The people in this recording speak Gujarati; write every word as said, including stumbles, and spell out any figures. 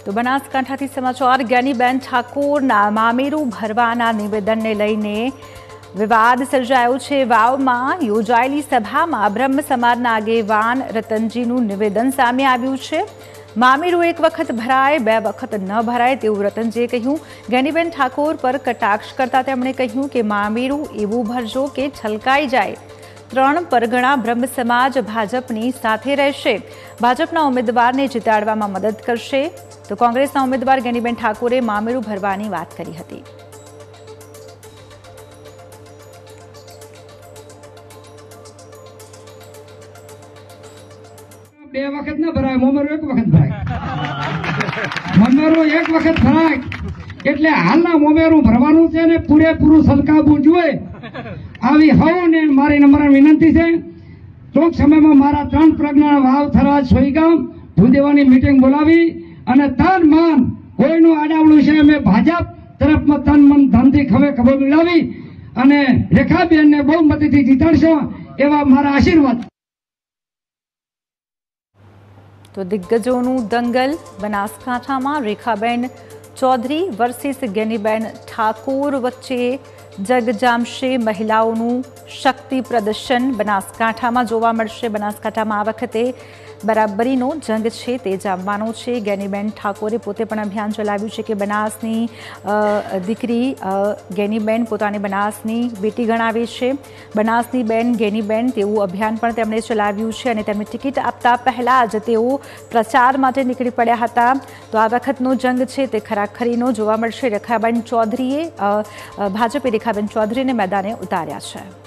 તો બનાસકાંઠાથી સમાચાર જ્ઞાનીબેન ઠાકોરના મામેરું ભરવાના નિવેદનને લઈને વિવાદ સર્જાયો છે। વાવમાં યોજાયેલી સભામાં બ્રહ્મ સમાજના આગેવાન રતનજીનું નિવેદન સામે આવ્યું છે। મામેરું એક વખત ભરાય બે વખત ન ભરાય તેવું રતનજીએ કહ્યું। જ્ઞાનીબેન ઠાકોર પર કટાક્ષ કરતા તેમણે કહ્યું કે મામેરું એવું ભરજો કે છલકાઈ જાય। ત્રણ પરગણા બ્રહ્મ સમાજ ભાજપની સાથે રહેશે, ભાજપના ઉમેદવારને જીતાડવામાં મદદ કરશે। તો કોંગ્રેસના ઉમેદવાર જ્ઞાનીબેન ઠાકોરે મામેરું ભરવાની વાત કરી હતી। બે વખત ન ભરાય, મામેરું એક વખત ભરાય। મામેરું એક વખત ભરાય એટલે હાલના મામેરું ભરવાનું છે ને પૂરેપૂરું સલકાવવું જોઈએ। આવી હવ ને મારી નમ્ર વિનંતી છે, ટૂંક સમયમાં મારા ત્રણ પ્રજ્ઞા વાવ થરાદ સોઈગામ ભૂદેવાની મીટિંગ બોલાવી અને તન મન કોઈનું આડાવડું છે અમે ભાજપ તરફમાં તન મન ધનથી ખભે ખભો મિલાવી અને રેખાબેનને બહુમતીથી જીતાડશો એવા મારા આશીર્વાદ। તો દિગ્ગજોનું દંગલ બનાસકાંઠામાં રેખાબેન ચૌધરી વર્સિસ જ્ઞાનીબેન ઠાકોર વચ્ચે જગ જામશે। મહિલાઓનું શક્તિ પ્રદર્શન બનાસકાંઠામાં જોવા મળશે। બનાસકાંઠામાં આ વખતે બરાબરીનો જંગ છે તે જામવાનો છે। જ્ઞાનીબેન ઠાકોરે પોતે પણ અભિયાન ચલાવ્યું છે કે બનાસની દીકરી જ્ઞાનીબેન પોતાને બનાસની બેટી ગણાવે છે। બનાસની બેન જ્ઞાનીબેન તેવું અભિયાન પણ તેમણે ચલાવ્યું છે અને તેમને ટિકિટ આપતા પહેલાં જ તેઓ પ્રચાર માટે નીકળી પડ્યા હતા। તો આ વખતનો જંગ છે તે ખરાખરીનો જોવા મળશે। રેખાબેન ચૌધરીએ ભાજપે રેખાબેન ચૌધરીને મેદાને ઉતાર્યા છે।